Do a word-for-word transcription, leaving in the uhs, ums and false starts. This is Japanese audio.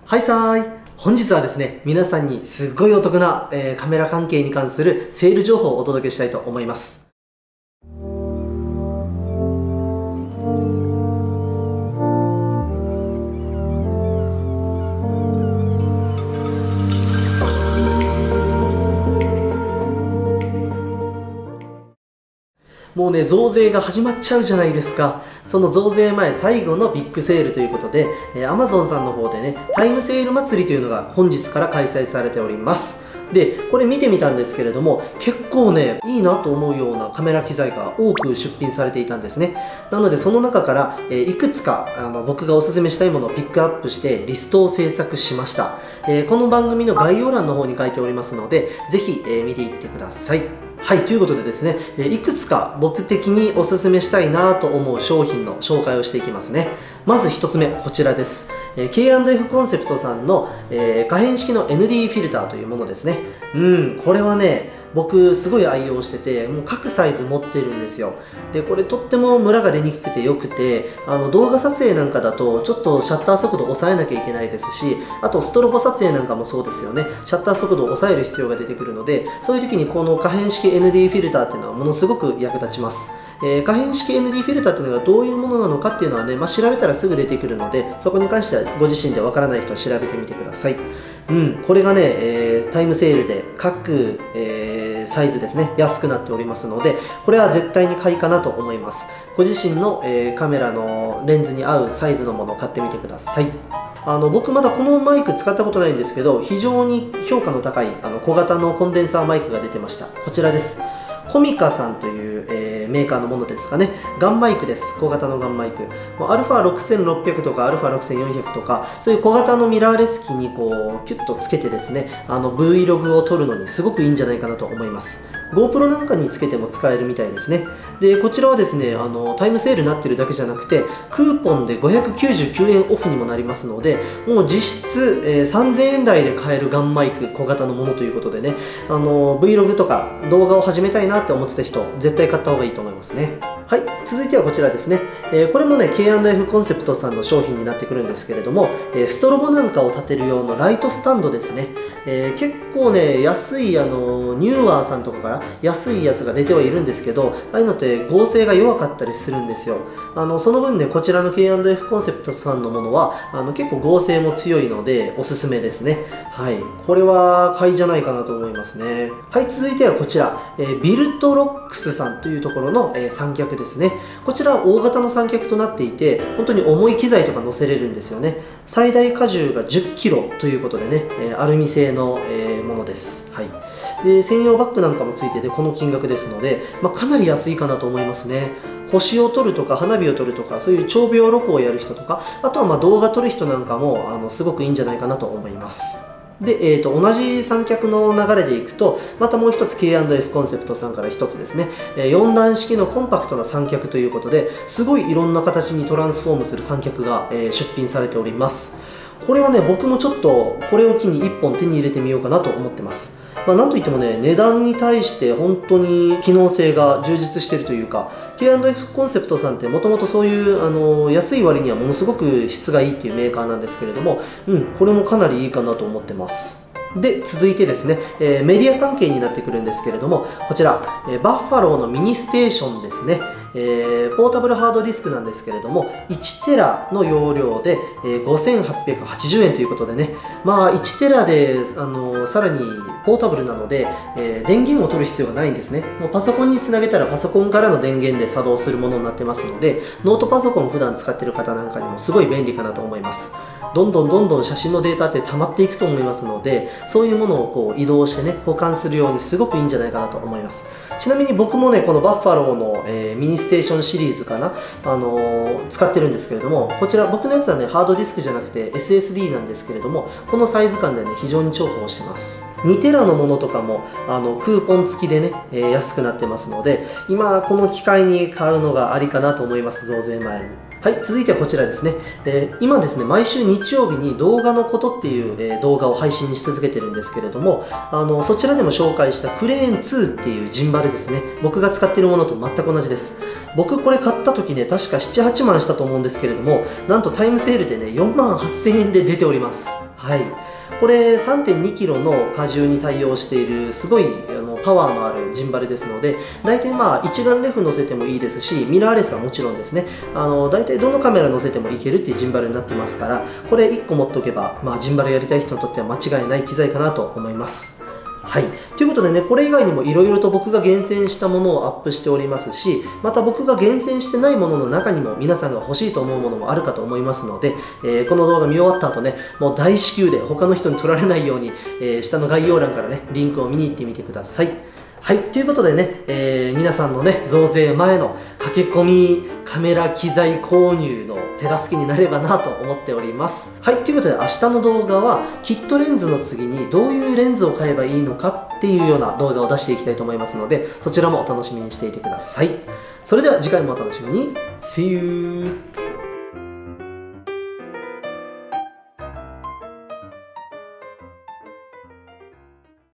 はいさーい。本日はですね、皆さんにすっごいお得な、えー、カメラ関係に関するセール情報をお届けしたいと思います。もうね、増税が始まっちゃうじゃないですか。その増税前最後のビッグセールということで、えー、Amazon さんの方でね、タイムセール祭りというのが本日から開催されております。で、これ見てみたんですけれども、結構ね、いいなと思うようなカメラ機材が多く出品されていたんですね。なので、その中から、えー、いくつかあの僕がおすすめしたいものをピックアップしてリストを制作しました。えー、この番組の概要欄の方に書いておりますので、ぜひ、えー、見ていってください。はい、ということでですね、いくつか僕的におすすめしたいなと思う商品の紹介をしていきますね。まずひとつめ、こちらです。ケーアンドエフ コンセプトさんの、えー、可変式の エヌディー フィルターというものですね。うん、これはね、僕すごい愛用してて、もう各サイズ持ってるんですよ。で、これとってもムラが出にくくてよくて、あの動画撮影なんかだとちょっとシャッター速度を抑えなきゃいけないですし、あとストロボ撮影なんかもそうですよね。シャッター速度を抑える必要が出てくるので、そういう時にこの可変式 エヌディー フィルターっていうのはものすごく役立ちます。えー、可変式 エヌディー フィルターっていうのがどういうものなのかっていうのはね、まあ、調べたらすぐ出てくるので、そこに関してはご自身でわからない人は調べてみてください。うん、これがね、えー、タイムセールで各、えー、サイズですね、安くなっておりますので、これは絶対に買いかなと思います。ご自身の、えー、カメラのレンズに合うサイズのものを買ってみてください。あの僕まだこのマイク使ったことないんですけど、非常に評価の高いあの小型のコンデンサーマイクが出てました。こちらです。コミカさんという、えー、メーカーのものですかね。ガンマイクです。小型のガンマイク。アルファろくせんろっぴゃくとかアルファろくせんよんひゃくとか、そういう小型のミラーレス機にこう、キュッとつけてですね、あの Vlog を撮るのにすごくいいんじゃないかなと思います。GoPro なんかにつけても使えるみたいですね。で、こちらはですね、あのタイムセールになってるだけじゃなくて、クーポンでごひゃくきゅうじゅうきゅうえんオフにもなりますので、もう実質、えー、さんぜんえん台で買えるガンマイク、小型のものということでね、あの Vlog とか動画を始めたいなって思ってた人、絶対買った方がいいと思いますね。はい、続いてはこちらですね。えー、これもね、ケーアンドエフ コンセプトさんの商品になってくるんですけれども、えー、ストロボなんかを立てる用のライトスタンドですね。えー、結構ね、安いあのニューアーさんとかから安いやつが出てはいるんですけど、ああいうのって合成が弱かったりするんですよ。あのその分ね、こちらの ケーアンドエフ コンセプトさんのものはあの結構合成も強いのでおすすめですね。はい、これは買いじゃないかなと思いますね。はい、続いてはこちら、えー、ビルトロックスさんというところの、えー、三脚ですね。こちらは大型の三脚となっていて、本当に重い機材とか載せれるんですよね。最大荷重がじゅっキロということでね、えー、アルミ製の、えー、ものです。はい、で専用バッグなんかもついててこの金額ですので、まあ、かなり安いかなと思いますね。星を撮るとか花火を撮るとか、そういう長秒録をやる人とか、あとはまあ動画撮る人なんかもあのすごくいいんじゃないかなと思います。で、えー、と同じ三脚の流れでいくと、またもう一つ ケーアンドエフ コンセプトさんから一つですね、えー、よん段式のコンパクトな三脚ということで、すごいいろんな形にトランスフォームする三脚が、えー、出品されております。これはね、僕もちょっとこれを機にいっぽん手に入れてみようかなと思ってます。まあ、なんといってもね、値段に対して本当に機能性が充実しているというか、ケーアンドエフ コンセプトさんってもともとそういうあの安い割にはものすごく質がいいっていうメーカーなんですけれども、うん、これもかなりいいかなと思ってます。で、続いてですね、えー、メディア関係になってくるんですけれども、こちら、えー、バッファローのミニステーションですね。えー、ポータブルハードディスクなんですけれども、いちテラの容量で、えー、ごせんはっぴゃくはちじゅうえんということでね、まあいちテラで、あのー、さらにポータブルなので、えー、電源を取る必要がないんですね。もうパソコンにつなげたらパソコンからの電源で作動するものになってますので、ノートパソコンを普段使っている方なんかにもすごい便利かなと思います。どんどんどんどん写真のデータって溜まっていくと思いますので、そういうものをこう移動してね、保管するようにすごくいいんじゃないかなと思います。ちなみに僕もね、このバッファローの、えー、ミニステーションシリーズかな、あのー、使ってるんですけれども、こちら僕のやつはね、ハードディスクじゃなくて エスエスディー なんですけれども、このサイズ感でね、非常に重宝してます。にテラのものとかもあのクーポン付きでね、えー、安くなってますので、今この機会に買うのがありかなと思います。増税前に。はい、続いてはこちらですね。えー、今ですね、毎週日曜日に動画のことっていう、えー、動画を配信し続けてるんですけれども、あのそちらでも紹介したクレーンツーっていうジンバルですね。僕が使っているものと全く同じです。僕これ買った時ね、確かなな、はちまんしたと思うんですけれども、なんとタイムセールでね、よんまんはっせんえんで出ております。 はい、これ さんてんにキロの荷重に対応しているすごいあのパワーのあるジンバルですので、大体まあ一眼レフ乗せてもいいですし、ミラーレスはもちろんですね、あの大体どのカメラ乗せてもいけるっていうジンバルになってますから、これいっこ持っておけば、まあ、ジンバルやりたい人にとっては間違いない機材かなと思います。はい、ということでね、これ以外にもいろいろと僕が厳選したものをアップしておりますし、また僕が厳選してないものの中にも皆さんが欲しいと思うものもあるかと思いますので、えー、この動画見終わった後ね、もう大至急で他の人に取られないように、えー、下の概要欄からね、リンクを見に行ってみてください。はい、ということでね、えー、皆さんのね、増税前の駆け込みカメラ機材購入の手助けになればなと思っております。はい、ということで明日の動画はキットレンズの次にどういうレンズを買えばいいのかっていうような動画を出していきたいと思いますので、そちらもお楽しみにしていてください。それでは次回もお楽しみに。See you!